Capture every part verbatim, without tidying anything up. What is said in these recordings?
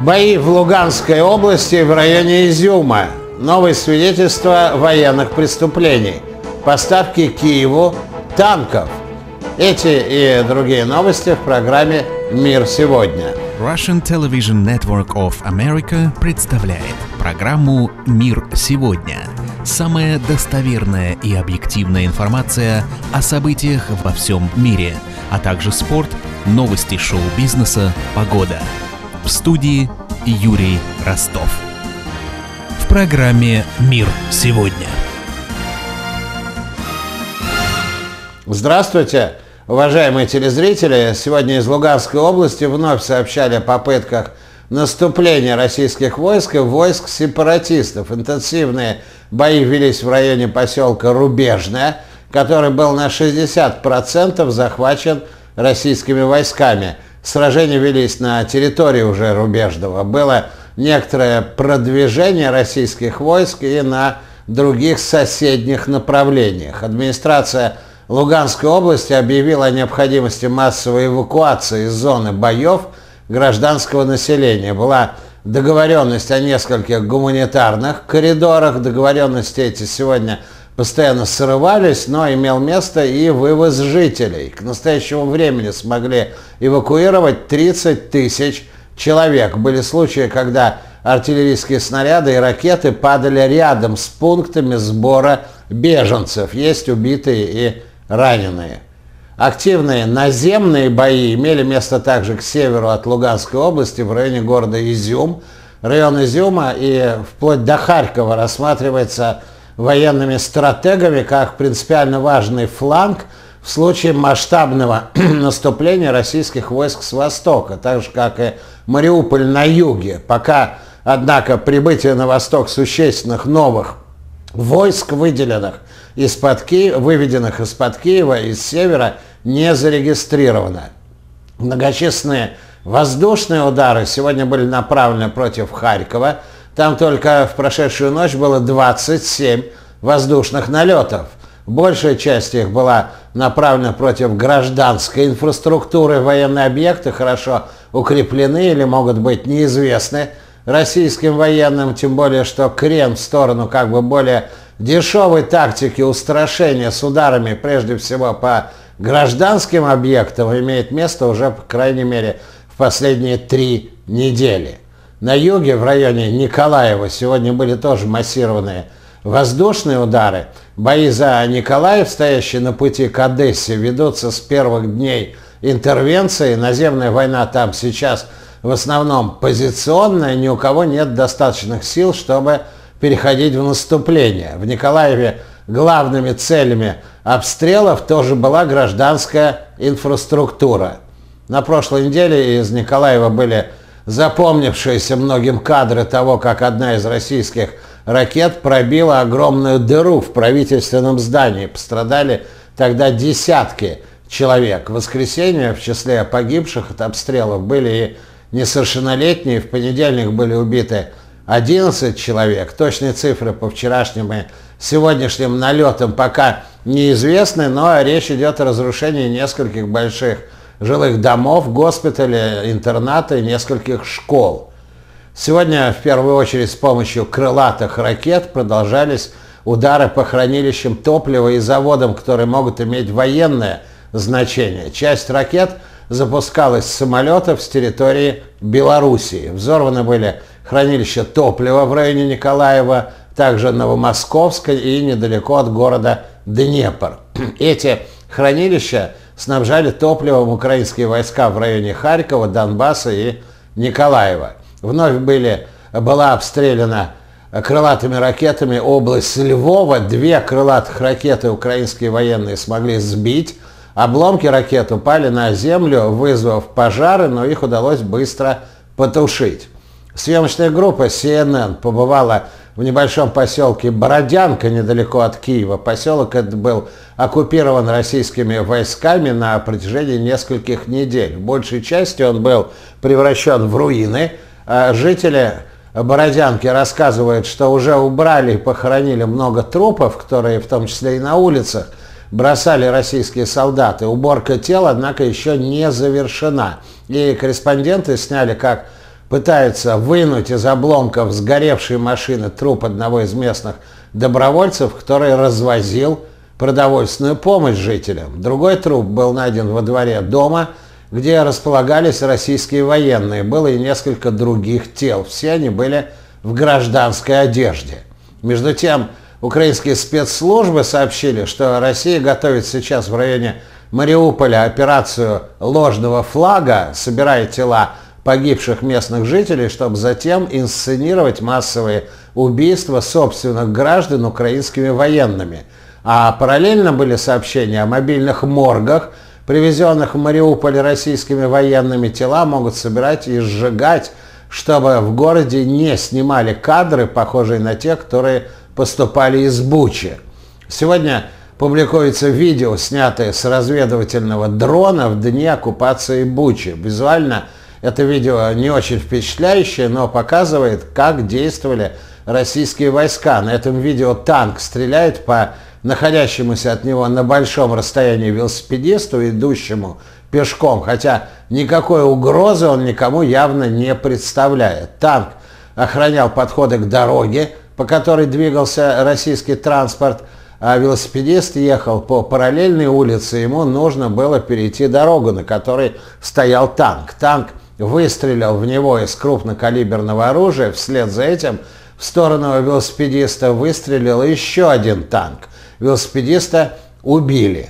Бои в Луганской области в районе Изюма. Новые свидетельства военных преступлений. Поставки Киеву танков. Эти и другие новости в программе «Мир сегодня». Russian Television Network of America представляет программу «Мир сегодня». Самая достоверная и объективная информация о событиях во всем мире, а также спорт, новости шоу-бизнеса, погода. В студии Юрий Ростов. В программе «Мир сегодня». Здравствуйте, уважаемые телезрители! Сегодня из Луганской области вновь сообщали о попытках наступления российских войск и войск сепаратистов. Интенсивные бои велись в районе поселка Рубежное, который был на шестьдесят процентов захвачен российскими войсками. Сражения велись на территории уже Рубежного. Было некоторое продвижение российских войск и на других соседних направлениях. Администрация Луганской области объявила о необходимости массовой эвакуации из зоны боев гражданского населения. Была договоренность о нескольких гуманитарных коридорах. Договоренности эти сегодня постоянно срывались, но имел место и вывоз жителей. К настоящему времени смогли эвакуировать тридцать тысяч человек. Были случаи, когда артиллерийские снаряды и ракеты падали рядом с пунктами сбора беженцев. Есть убитые и раненые. Активные наземные бои имели место также к северу от Луганской области, в районе города Изюм. Район Изюма и вплоть до Харькова рассматривается военными стратегами как принципиально важный фланг в случае масштабного наступления российских войск с востока, так же как и Мариуполь на юге. Пока, однако, прибытие на восток существенных новых войск, выделенных из-под Киева, выведенных из-под Киева, из севера, не зарегистрировано. Многочисленные воздушные удары сегодня были направлены против Харькова. Там только в прошедшую ночь было двадцать семь воздушных налетов. Большая часть их была направлена против гражданской инфраструктуры. Военные объекты хорошо укреплены или могут быть неизвестны российским военным, тем более что крен в сторону как бы более дешевой тактики устрашения с ударами прежде всего по гражданским объектам имеет место уже, по крайней мере, в последние три недели. На юге, в районе Николаева, сегодня были тоже массированные воздушные удары. Бои за Николаев, стоящие на пути к Одессе, ведутся с первых дней интервенции. Наземная война там сейчас в основном позиционная, ни у кого нет достаточных сил, чтобы переходить в наступление. В Николаеве главными целями обстрелов тоже была гражданская инфраструктура. На прошлой неделе из Николаева были запомнившиеся многим кадры того, как одна из российских ракет пробила огромную дыру в правительственном здании. Пострадали тогда десятки человек. В воскресенье в числе погибших от обстрелов были и несовершеннолетние. В понедельник были убиты одиннадцать человек. Точные цифры по вчерашним и сегодняшним налетам пока неизвестны, но речь идет о разрушении нескольких больших жилых домов, госпиталей, интерната и нескольких школ. Сегодня в первую очередь с помощью крылатых ракет продолжались удары по хранилищам топлива и заводам, которые могут иметь военное значение. Часть ракет запускалась с самолетов с территории Белоруссии. Взорваны были хранилища топлива в районе Николаева, также Новомосковска и недалеко от города Днепр. Эти хранилища снабжали топливом украинские войска в районе Харькова, Донбасса и Николаева. Вновь были, была обстреляна крылатыми ракетами область Львова. Две крылатых ракеты украинские военные смогли сбить. Обломки ракет упали на землю, вызвав пожары, но их удалось быстро потушить. Съемочная группа си эн эн побывала в небольшом поселке Бородянка, недалеко от Киева. Поселок этот был оккупирован российскими войсками на протяжении нескольких недель. В большей части он был превращен в руины. Жители Бородянки рассказывают, что уже убрали и похоронили много трупов, которые в том числе и на улицах бросали российские солдаты. Уборка тел, однако, еще не завершена. И корреспонденты сняли, как пытаются вынуть из обломков сгоревшей машины труп одного из местных добровольцев, который развозил продовольственную помощь жителям. Другой труп был найден во дворе дома, где располагались российские военные. Было и несколько других тел. Все они были в гражданской одежде. Между тем, украинские спецслужбы сообщили, что Россия готовит сейчас в районе Мариуполя операцию ложного флага, собирая тела погибших местных жителей, чтобы затем инсценировать массовые убийства собственных граждан украинскими военными. А параллельно были сообщения о мобильных моргах, привезенных в Мариуполь российскими военными. Тела могут собирать и сжигать, чтобы в городе не снимали кадры, похожие на те, которые поступали из Бучи. Сегодня публикуется видео, снятое с разведывательного дрона в дни оккупации Бучи. Визуально это видео не очень впечатляющее, но показывает, как действовали российские войска. На этом видео танк стреляет по находящемуся от него на большом расстоянии велосипедисту, идущему пешком, хотя никакой угрозы он никому явно не представляет. Танк охранял подходы к дороге, по которой двигался российский транспорт, а велосипедист ехал по параллельной улице, ему нужно было перейти дорогу, на которой стоял танк. Танк выстрелил в него из крупнокалиберного оружия, вслед за этим в сторону велосипедиста выстрелил еще один танк. Велосипедиста убили.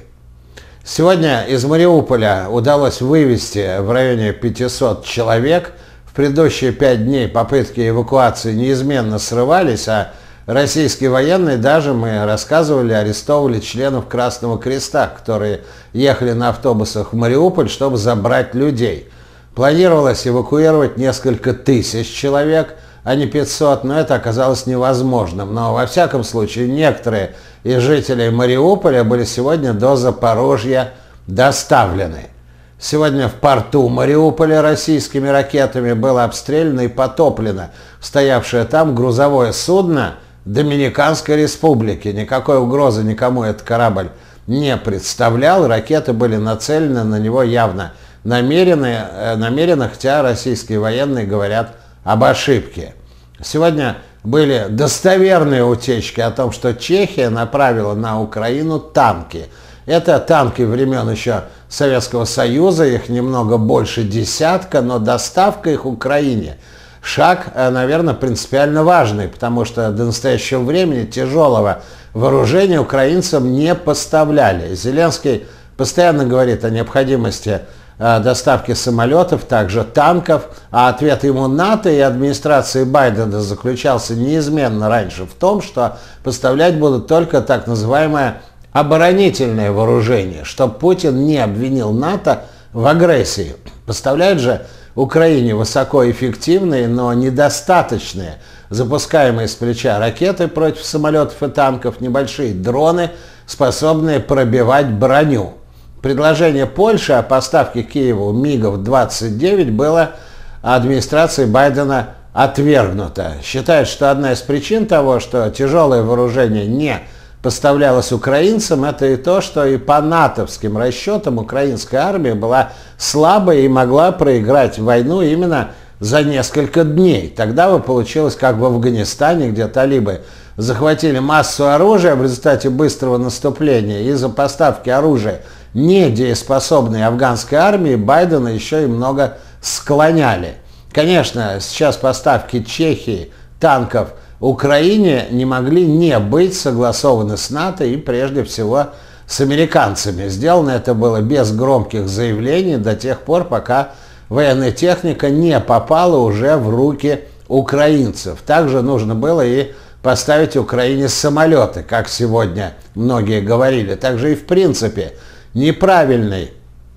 Сегодня из Мариуполя удалось вывести в районе пятисот человек. В предыдущие пять дней попытки эвакуации неизменно срывались, а российские военные, даже мы рассказывали, арестовывали членов Красного Креста, которые ехали на автобусах в Мариуполь, чтобы забрать людей. Планировалось эвакуировать несколько тысяч человек, а не пятьсот, но это оказалось невозможным. Но во всяком случае некоторые из жителей Мариуполя были сегодня до Запорожья доставлены. Сегодня в порту Мариуполя российскими ракетами было обстреляно и потоплено стоявшее там грузовое судно Доминиканской Республики. Никакой угрозы никому этот корабль не представлял. Ракеты были нацелены на него явно намеренно, намеренно, хотя российские военные говорят об ошибке. Сегодня были достоверные утечки о том, что Чехия направила на Украину танки. Это танки времен еще Советского Союза, их немного больше десятка, но доставка их Украине – шаг, наверное, принципиально важный, потому что до настоящего времени тяжелого вооружения украинцам не поставляли. Зеленский постоянно говорит о необходимости доставки самолетов, также танков, а ответ ему НАТО и администрации Байдена заключался неизменно раньше в том, что поставлять будут только так называемое оборонительное вооружение, чтобы Путин не обвинил НАТО в агрессии. Поставляют же Украине высокоэффективные, но недостаточные, запускаемые с плеча ракеты против самолетов и танков, небольшие дроны, способные пробивать броню. Предложение Польши о поставке Киеву мигов двадцать девять было администрацией Байдена отвергнуто. Считают, что одна из причин того, что тяжелое вооружение не поставлялось украинцам, это и то, что и по натовским расчетам украинская армия была слабой и могла проиграть войну именно за несколько дней. Тогда бы получилось, как в Афганистане, где талибы захватили массу оружия в результате быстрого наступления, и из-за поставки оружия недееспособной афганской армии Байдена еще и много склоняли. Конечно, сейчас поставки Чехии танков Украине не могли не быть согласованы с НАТО и прежде всего с американцами. Сделано это было без громких заявлений до тех пор, пока военная техника не попала уже в руки украинцев. Также нужно было и поставить Украине самолеты, как сегодня многие говорили. Также и в принципе неправильной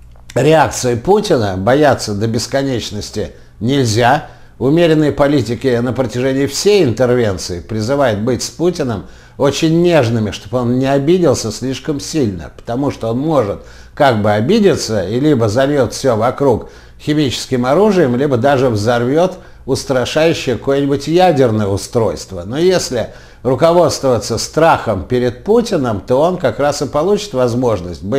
реакции Путина бояться до бесконечности нельзя. Умеренные политики на протяжении всей интервенции призывают быть с Путиным очень нежными, чтобы он не обиделся слишком сильно, потому что он может как бы обидеться и либо зальет все вокруг химическим оружием, либо даже взорвет устрашающее какое-нибудь ядерное устройство. Но если руководствоваться страхом перед Путиным, то он как раз и получит возможность быть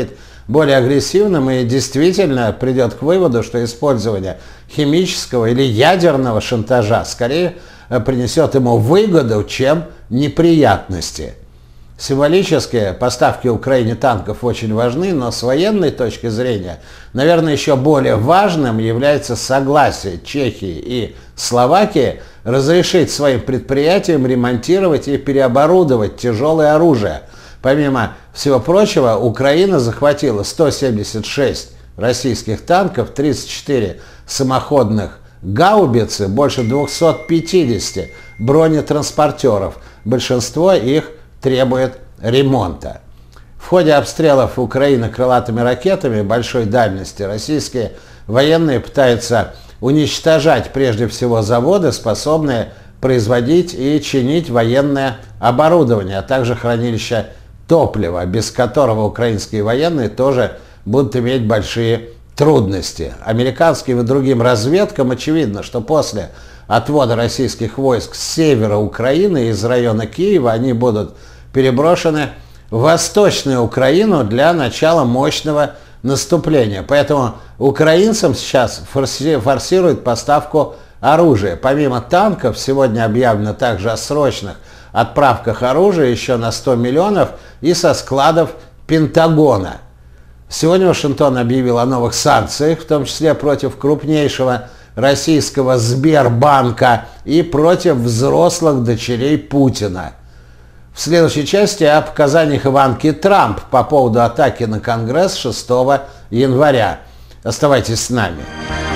более агрессивным и действительно придет к выводу, что использование химического или ядерного шантажа скорее принесет ему выгоду, чем неприятности. Символические поставки Украине танков очень важны, но с военной точки зрения, наверное, еще более важным является согласие Чехии и Словакии разрешить своим предприятиям ремонтировать и переоборудовать тяжелое оружие. Помимо всего прочего, Украина захватила сто семьдесят шесть российских танков, тридцать четыре самоходных гаубицы, больше двухсот пятидесяти бронетранспортеров. Большинство их требует ремонта. В ходе обстрелов Украины крылатыми ракетами большой дальности российские военные пытаются уничтожать прежде всего заводы, способные производить и чинить военное оборудование, а также хранилища топлива, без которого украинские военные тоже будут иметь большие трудности. Американским и другим разведкам очевидно, что после отвода российских войск с севера Украины из района Киева они будут переброшены в Восточную Украину для начала мощного наступления. Поэтому украинцам сейчас форси- форсируют поставку оружия. Помимо танков, сегодня объявлено также о срочных отправках оружия еще на сто миллионов и со складов Пентагона. Сегодня Вашингтон объявил о новых санкциях, в том числе против крупнейшего российского Сбербанка и против взрослых дочерей Путина. В следующей части о показаниях Иванки Трамп по поводу атаки на Конгресс шестого января. Оставайтесь с нами.